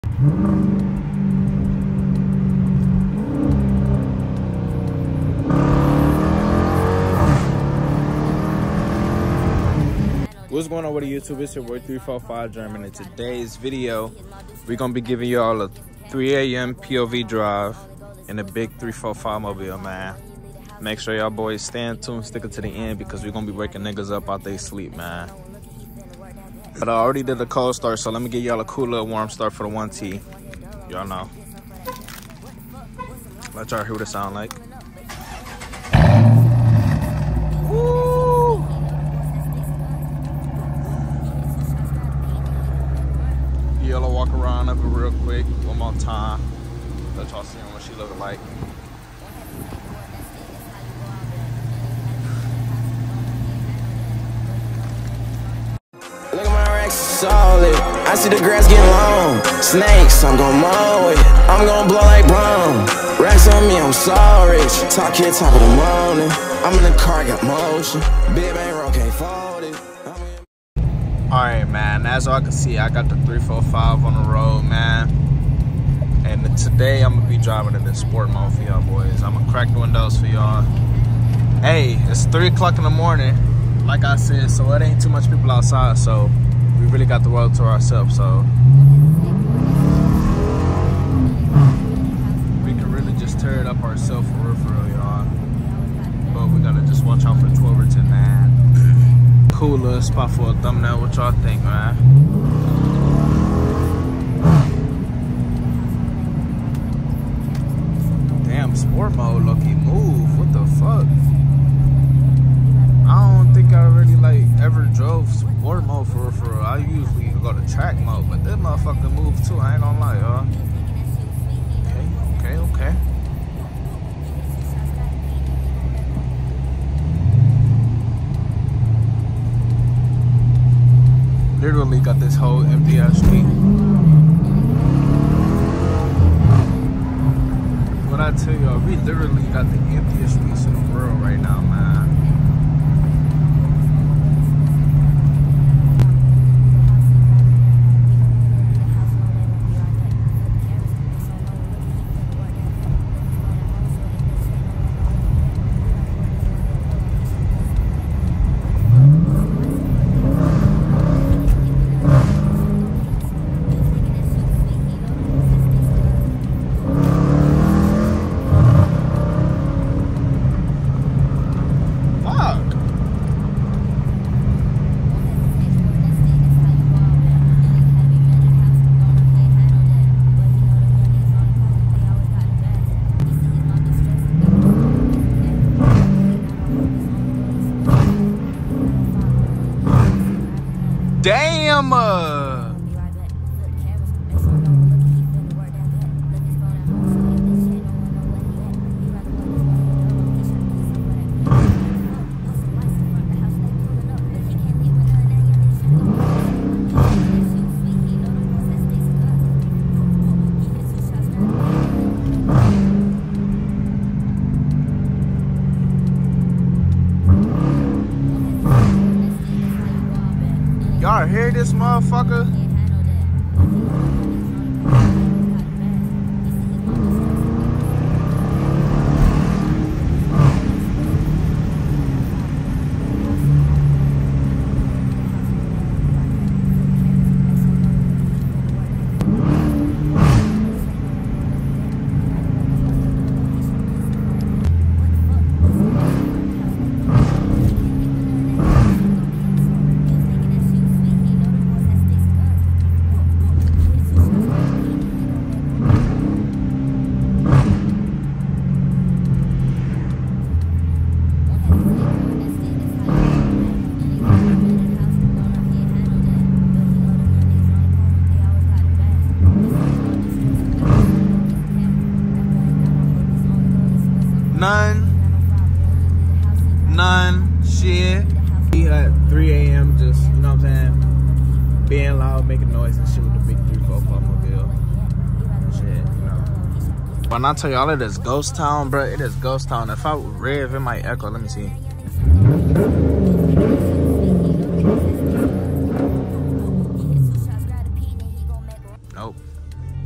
What's going on with the YouTube? It's your boy 345 German. In today's video, we're gonna be giving y'all a 3 a.m. POV drive in a big 345 mobile, man. Make sure y'all boys stay tuned, stick it to the end, because we're gonna be waking niggas up out they sleep, man. But I already did a cold start, so let me give y'all a cool little warm start for the 1T. Y'all know. Let y'all hear what it sound like. Woo! Yellow walk around of it real quick, one more time. Let y'all see what she looking like. Look at my racks solid. I see the grass getting long. Snakes, I'm gon' mow it. I'm gon' blow like brown. Racks on me, I'm so rich. Talk here, top of the morning. I'm in the car, got motion. Big bang roll, can't fold it. Alright, man, as y'all can see, I got the 345 on the road, man. And today I'm gonna be driving in the sport mode for y'all boys. I'm gonna crack the windows for y'all. Hey, it's 3 o'clock in the morning, like I said, so it ain't too much people outside, so we really got the world to ourselves, so we can really just tear it up ourselves for real, y'all. But we gotta just watch out for the 12 or 10, man. Cool little spot for a thumbnail. What y'all think, man? Damn, sport mode, low-key move. What the fuck? I don't think I really ever drove sport mode for real. I usually go to track mode, but this motherfucker move too. I ain't gonna lie, y'all. Okay. Literally got this whole empty ass street. What I tell y'all, we literally got the emptiest streets in the world right now, man. Damn! Y'all hear this motherfucker? None shit. He at 3 a.m. just, you know what I'm saying, being loud, making noise and shit with the big 345 mobile. Shit, you know. When I tell y'all it is ghost town, bro, it is ghost town. If I rev, it might echo. Let me see. Nope.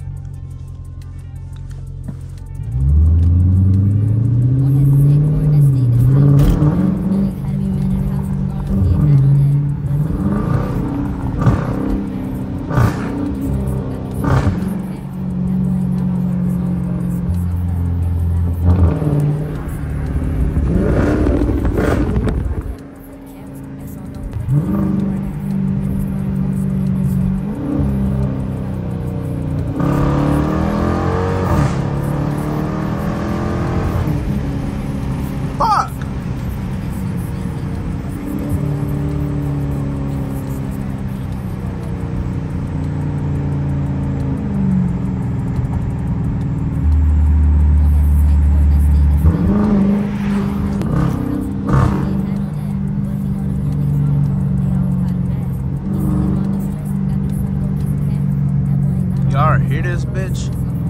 this bitch.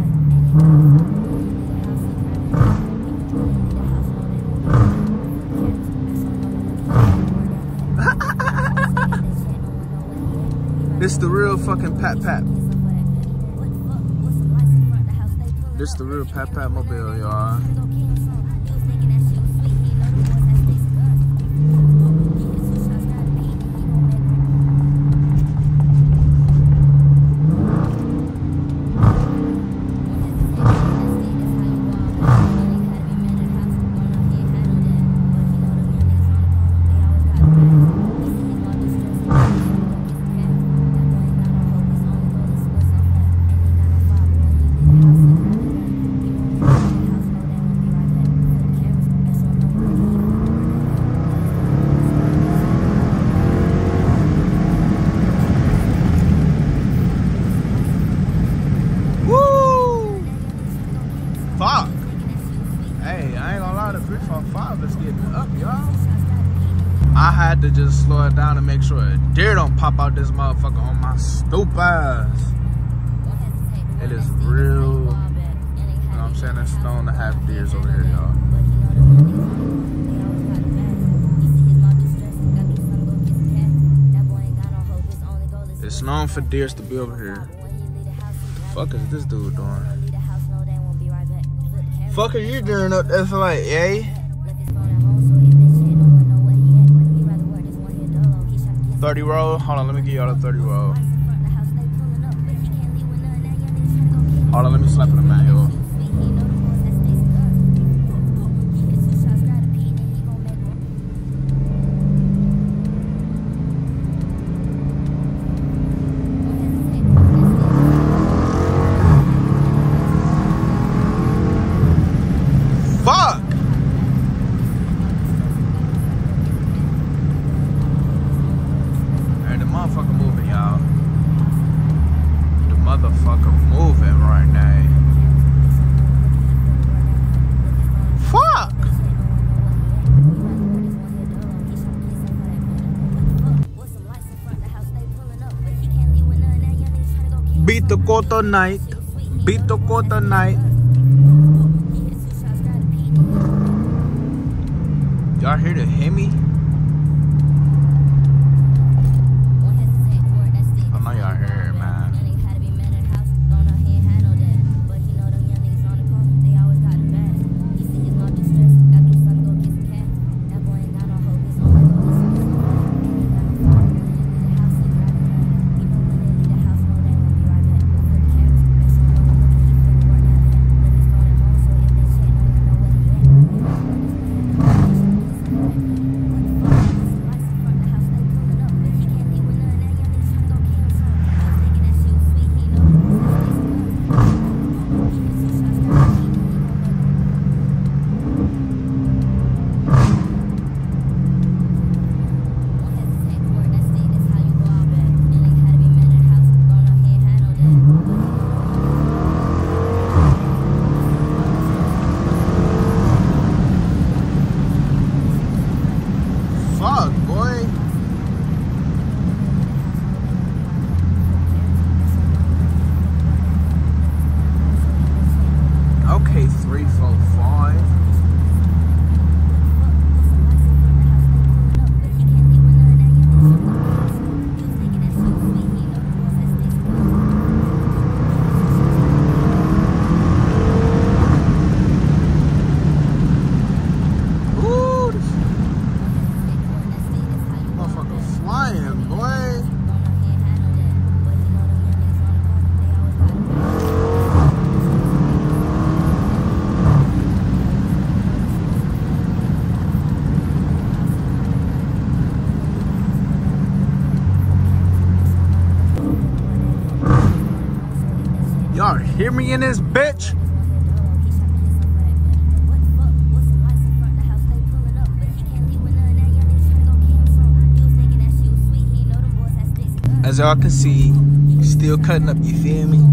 This the real fucking Pat Pat. This the real Pat Pat mobile, y'all. Fuck. Hey, I ain't gonna lie, the 345 is getting up, y'all. I had to just slow it down to make sure a deer don't pop out this motherfucker on my stupid ass. It is real, you know what I'm saying? There's stone to half deers over here, y'all. It's known for deers to be over here. Fuck is this dude doing? Fuck are you doing up there for like, yay? 30 roll? Hold on, let me give y'all the 30 roll. Hold on, let me slap in the mat, yo. Fuck! Hey, the motherfucker moving, y'all. The motherfucker moving right now. Fuck! Beat the quarter night. Beat the quarter night. Y'all hear the Hemi? I know y'all hear it, man. Okay, 3, 4, 5. Ooh, this motherfucker flying, boy. Y'all hear me in this bitch? As y'all can see, still cutting up, you feel me?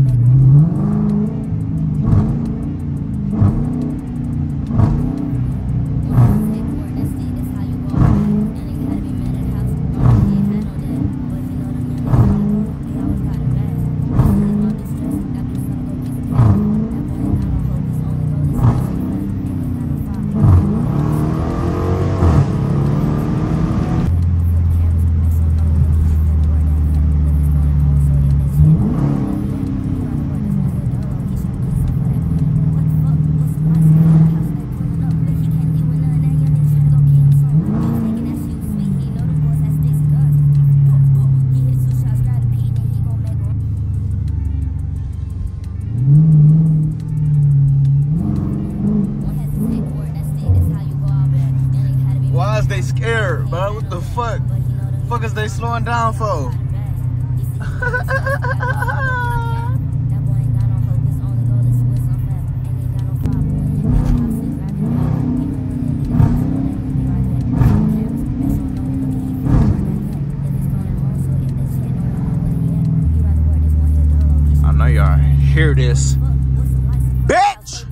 fuck is they slowing down for? I know y'all hear this. Bitch!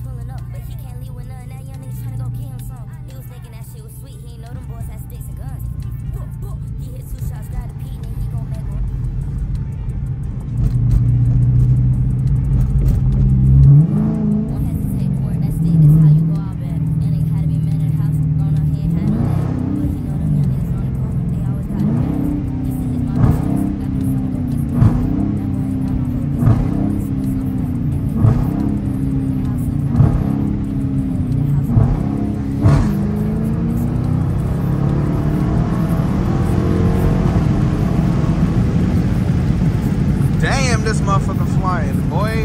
Damn, this motherfucker flying, boy.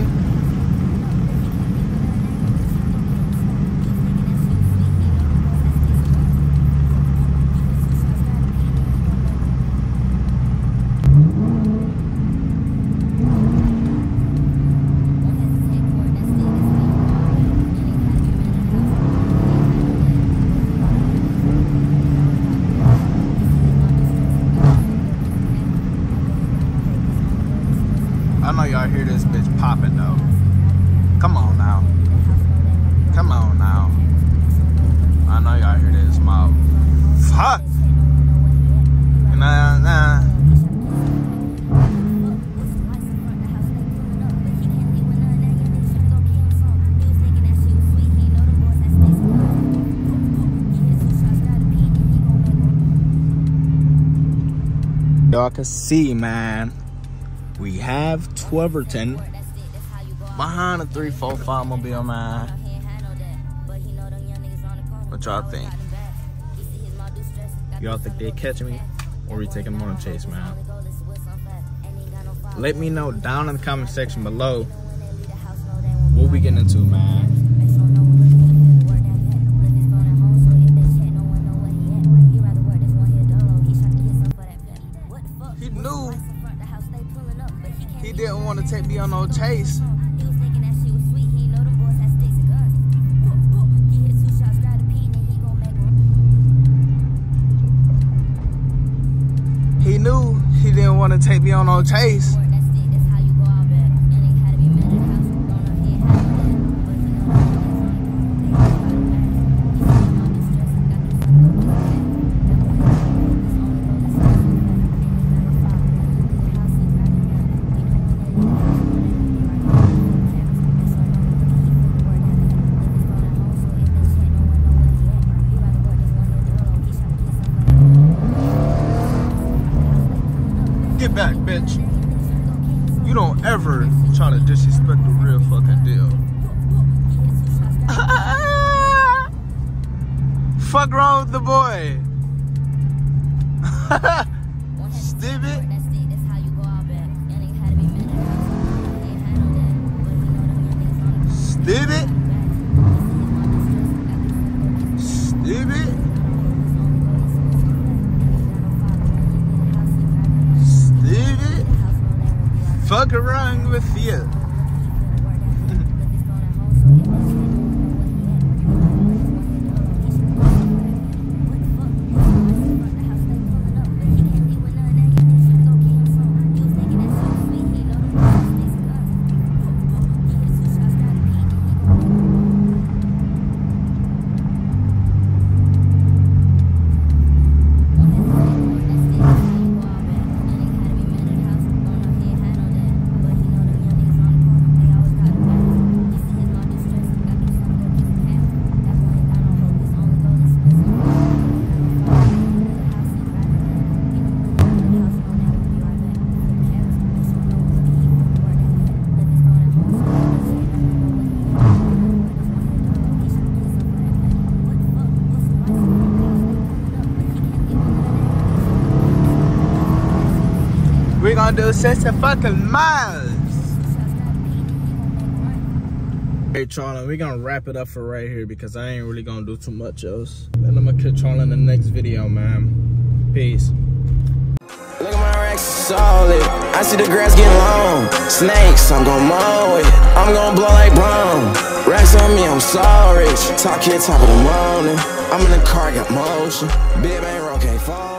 I know y'all hear this bitch popping though. Come on now. Come on now. I know y'all hear this mouth. Fuck. Nah. Y'all can see, man. We have Twiverton behind the 345 mobile, man. What y'all think? Y'all think they catching me? Or we taking them on a chase, man? Let me know down in the comment section below what we getting into, man. He knew he didn't want to take me on no chase. He knew he didn't want to take me on no chase. Get back, bitch. You don't ever try to disrespect the real fucking deal. Fuck wrong with the boy? Stupid. Stupid. Stupid. Fuck around with you. We're gonna do 60 fucking miles. Hey, Charlie, we're gonna wrap it up for right here because I ain't really gonna do too much else. And I'm gonna catch y'all in the next video, man. Peace. racks solid. I see the grass getting long. Snakes, I'm gon' mow it. I'm gon' blow like Brum. Racks on me, I'm so rich. Talk here, top of the morning. I'm in the car, got motion. Big bang roll, can't fall.